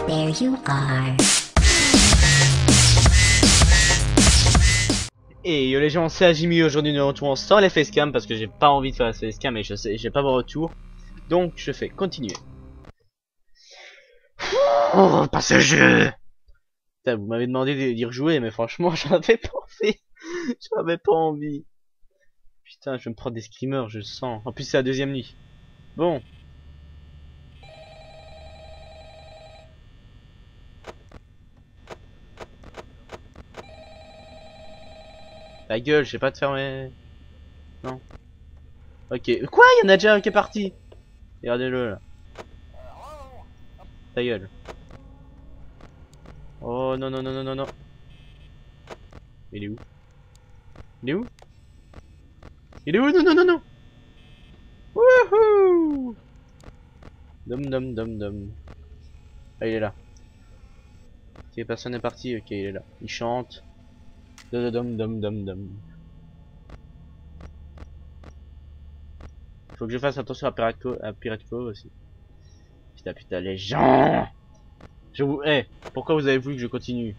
There you are. Et yo les gens, c'est Ajimi. Aujourd'hui nous retrouvons sans les facecam parce que j'ai pas envie de faire la facecam et je sais, j'ai pas vos retours. Donc je fais continuer. Oh, pas ce jeu. Putain, vous m'avez demandé d'y rejouer, mais franchement j'en avais pas envie. J'en avais pas envie. Putain, je vais me prendre des screamers, je le sens. En plus c'est la deuxième nuit. Bon. Ta gueule, je sais pas te fermer. Non. Ok. Quoi? Il y en a déjà un qui est parti. Regardez-le là. Ta gueule. Oh non non non non non non. Il est où? Il est où? Il est où? Non non non non. Wouhou! Dum dum dum dum. Ah, il est là. Ok, personne n'est parti. Ok, il est là. Il chante. Dum dum dum dum dum. Faut que je fasse attention à Pirate Cove aussi. Putain putain les gens. Je vous. Eh, pourquoi vous avez voulu que je continue?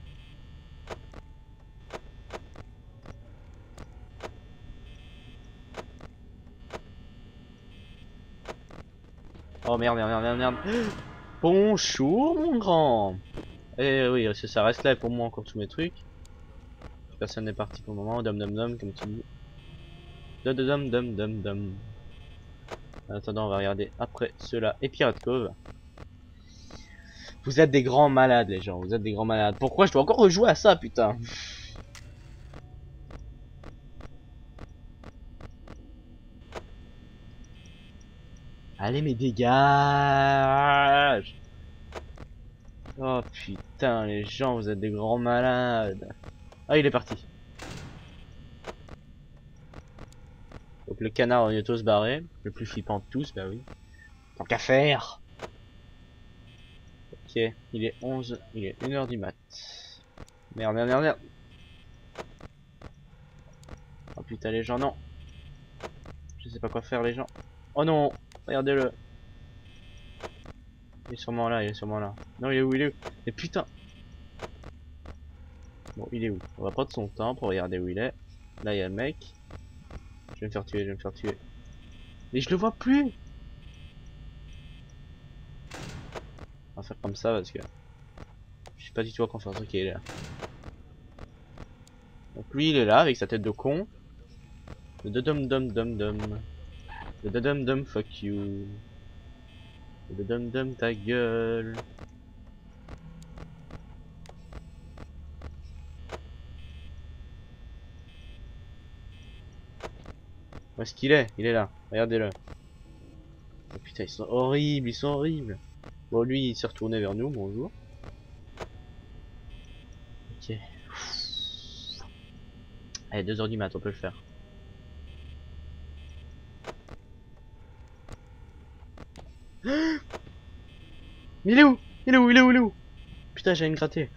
Oh merde merde merde merde merde. Bonjour mon grand. Eh oui, ça reste là pour moi encore tous mes trucs. Personne n'est parti pour le moment. Dum dum dum comme tu dis. Dum dum dum dum dum. En attendant, on va regarder après cela et Pirate Cove. Vous êtes des grands malades, les gens. Vous êtes des grands malades. Pourquoi je dois encore rejouer à ça, putain? Allez, mais dégage! Oh putain, les gens, vous êtes des grands malades. Ah, il est parti. Donc le canard va bientôt se barrer. Le plus flippant de tous, bah oui. Tant qu'à faire. Ok, il est 11, il est 1h du mat. Merde, merde, merde, merde. Oh putain, les gens, non. Je sais pas quoi faire, les gens. Oh non, regardez-le. Il est sûrement là, il est sûrement là. Non, il est où, il est où? Mais putain. Bon, il est où? On va prendre son temps pour regarder où il est. Là, il y a le mec. Je vais me faire tuer, je vais me faire tuer. Mais je le vois plus. On va faire comme ça parce que je suis pas du tout à confiance. Ok, il est là. Donc lui, il est là avec sa tête de con. De dum dum dum dum. De dum dum fuck you. De dum dum ta gueule. Où est-ce qu'il est? Il est là. Regardez-le. Oh putain, ils sont horribles, ils sont horribles. Bon, lui, il s'est retourné vers nous. Bonjour. Ok. Allez, 2h du mat, on peut le faire. Mais il est où? Il est où? Il est où? Il est où? Putain, j'allais me gratter.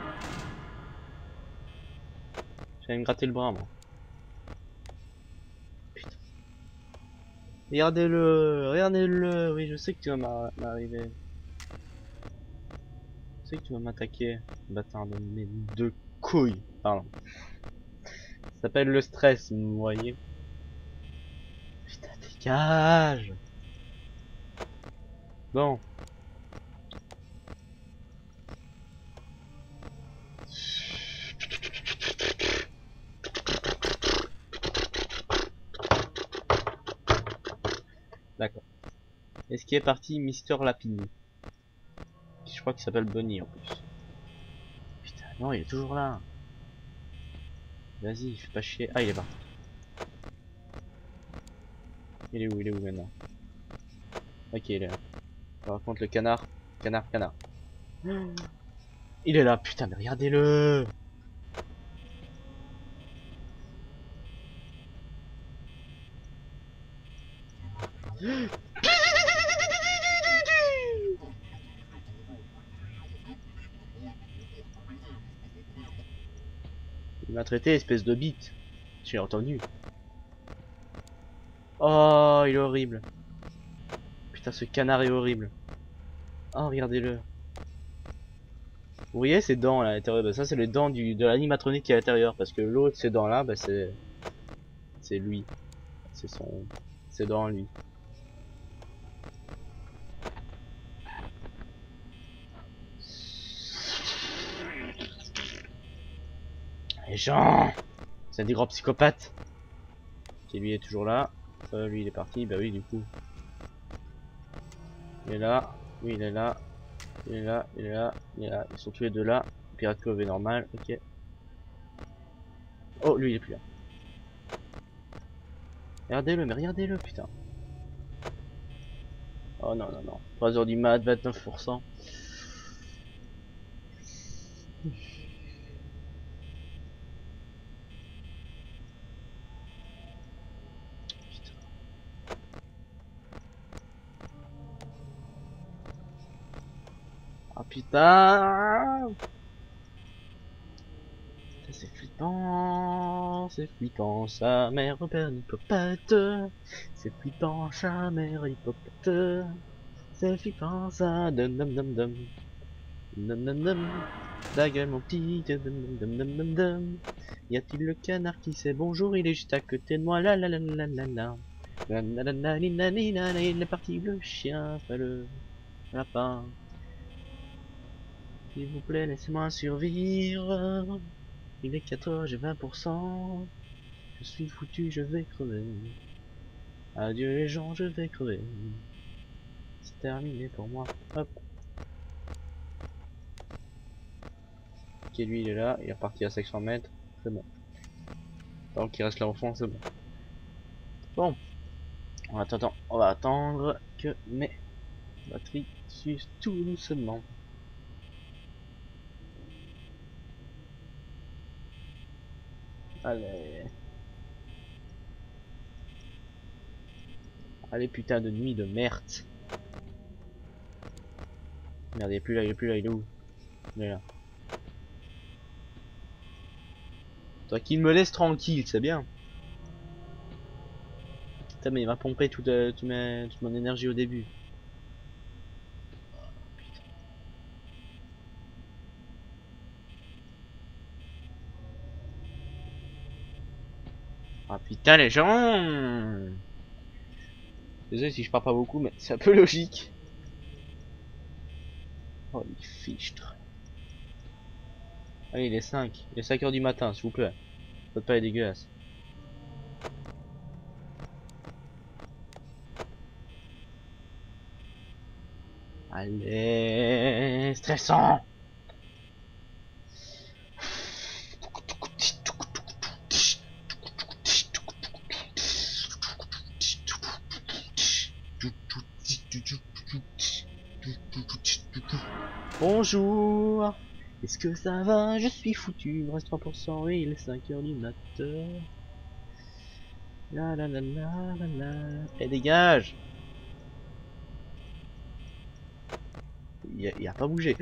J'allais me gratter le bras, moi. Putain. Regardez-le, regardez-le. Oui, je sais que tu vas m'arriver. Je sais que tu vas m'attaquer. Bâtard de mes deux couilles. Pardon. Ça s'appelle le stress, vous voyez. Putain, dégage. Bon. D'accord. Est-ce qu'il est parti Mister Lapini? Je crois qu'il s'appelle Bunny en plus. Putain, non, il est toujours là. Vas-y, fais pas chier. Ah, il est parti. Il est où? Il est où maintenant? Ok, il est là. Par contre, le canard. Canard, canard. Il est là, putain, mais regardez-le. Il m'a traité, espèce de bite. J'ai entendu. Oh, il est horrible. Putain, ce canard est horrible. Oh, regardez-le. Vous voyez ces dents là à l'intérieur, bah, ça c'est les dents de l'animatronique qui est à l'intérieur, parce que l'autre ces dents là, bah, c'est lui, c'est son, ses dents lui. Les gens, c'est un des grands psychopathes. Qui lui est toujours là. Lui il est parti, bah oui du coup. Il est là, lui il est là, il est là, il est là, il est là. Ils sont tous les deux là. Pirate Cove est normal, ok. Oh lui il est plus là. Regardez-le, mais regardez-le putain. Oh non non non. 3h du mat, 29%. Ah putain. Ça, c'est flippant, sa mère repère l'hippopète. C'est flippant, sa mère hippopète. C'est flippant, ça, dum dum dum dum. Dum dum dum. Ta gueule mon petit, dum dum dum dum dum dum. Y a-t-il le canard qui sait bonjour, il est juste à côté de moi, la la la la la la. La la la la la la la, il est parti le chien, enfin le lapin. S'il vous plaît, laissez-moi survivre. Il est 4h, j'ai 20%. Je suis foutu, je vais crever. Adieu les gens, je vais crever. C'est terminé pour moi. Hop. Ok, lui il est là, il est reparti à 500 mètres. C'est bon. Tant qu'il reste là au fond, c'est bon. Bon. On va attendre que mes batteries s'usent tout doucement. Allez. Allez putain de nuit de merde. Merde, il est plus là, il est plus là, il est où? Il est là. Toi qu'il me laisse tranquille, c'est bien. Putain mais il m'a pompé toute mon énergie au début. Ah putain les gens. Désolé si je parle pas beaucoup mais c'est un peu logique. Oh les fichtres. Allez il est 5. Il est 5h du matin s'il vous plaît. Faites pas les dégueulasses. Allez, stressant. Bonjour. Est-ce que ça va? Je suis foutu. Il me reste 3% et il est 5h du matin. La la la la la la. Et dégage. Il a pas bougé.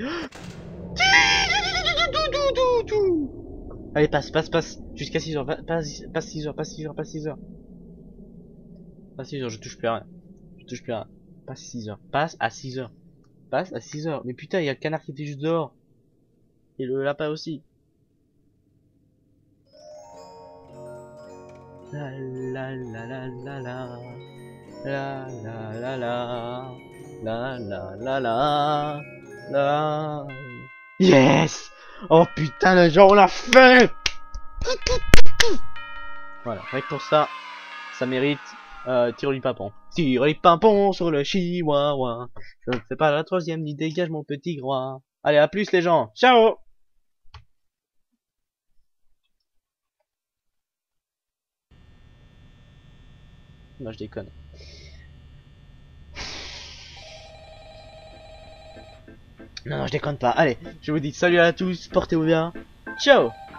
Allez, passe. Jusqu'à 6h. Passe 6h, passe 6h, passe 6h. Passe 6h, je touche plus à rien. Je touche plus à rien. Passe 6h. Passe à 6h. Passe à 6h. Mais putain, il y a le canard qui était juste dehors. Et le lapin aussi. La la la la la la. La la la la. La la la la. La. Yes! Oh putain, le genre on l'a fait! Voilà, rien que pour ça, ça mérite tire les pimpons. Tire les pimpons sur le chihuahua. Je ne fais pas la troisième ni dégage mon petit roi. Allez, à plus les gens. Ciao! Non, je déconne. Non, je déconne pas. Allez, je vous dis salut à tous, portez-vous bien. Ciao!